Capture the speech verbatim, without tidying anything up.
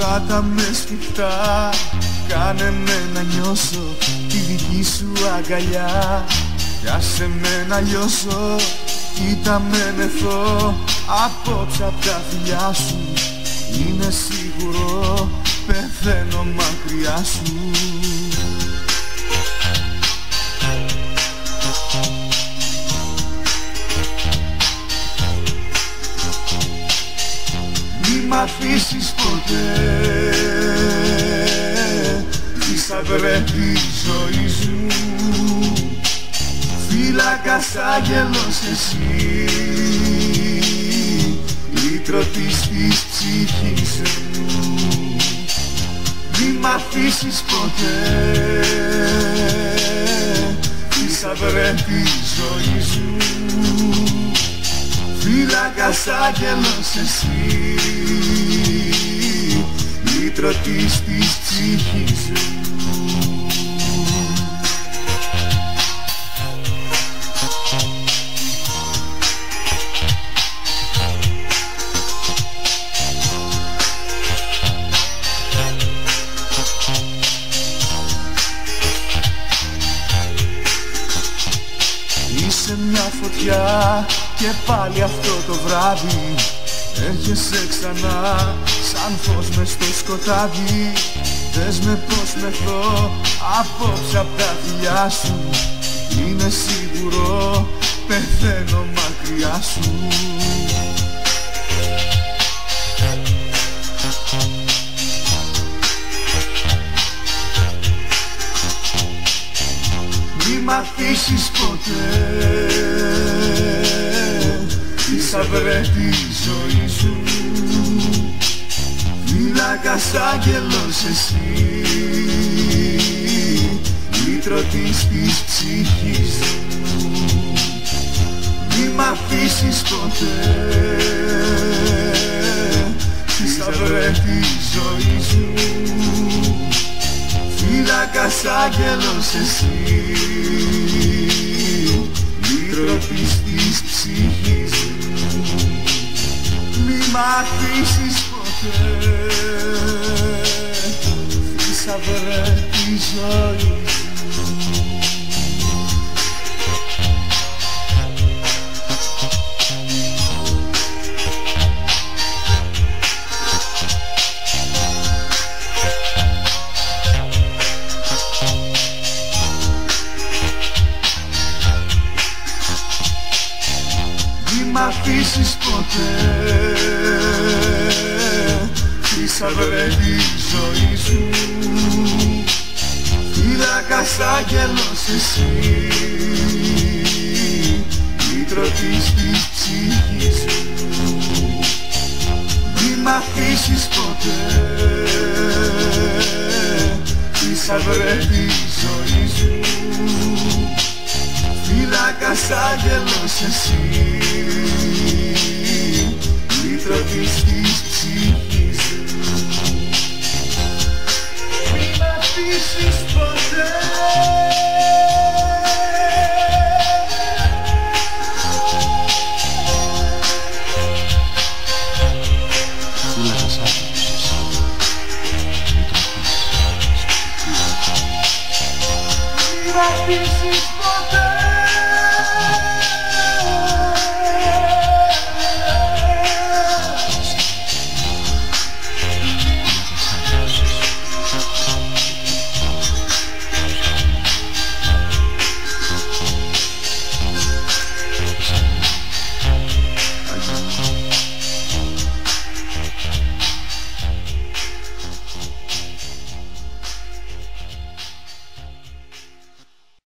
Κράτα με σφιχτά, κάνε με να νιώσω τη δική σου αγκαλιά. Κι άσε με να λιώσω, κοίτα με μεθώ απόψε απ' τα φιλιά σου. Είναι σίγουρο, πεθαίνω μακριά σου. Μη μ' αφήσεις ποτέ, είσαι βρε τη ζωή σου. Φύλακας άγγελος εσύ, λύτρωτης της ψυχής μου. Μη μ' αφήσεις ποτέ, είσαι βρε τη ζωή σου. Φύλακας άγγελος εσύ, λύτρωτης της ψυχής μου. Είσαι μια φωτιά και πάλι αυτό το βράδυ έρχεσαι ξανά σαν φως μες στο σκοτάδι. Δες με πως μεθώ απόψε απ' τα φιλιά σου. Είναι σίγουρο, πεθαίνω μακριά σου. Μη μ' αφήσεις ποτέ, είσαι βρε τη ζωή σου. Φύλακας άγγελος εσύ, λύτρωτης της ψυχής μου. Μη μ' αφήσεις ποτέ, είσαι βρε τη ζωή σου. Φύλακας άγγελος εσύ, λύτρωτης της ψυχής μου. Μη μ' αφήσεις ποτέ, είσαι βρε τη ζωή σου. Μη μ' αφήσεις ποτέ, είσαι βρε τη ζωή σου. Φύλακας άγγελος εσύ, λύτρωτης της ψυχής μου. Μη μ' αφήσεις ποτέ, είσαι βρε τη ζωή σου. Φύλακας άγγελος εσύ,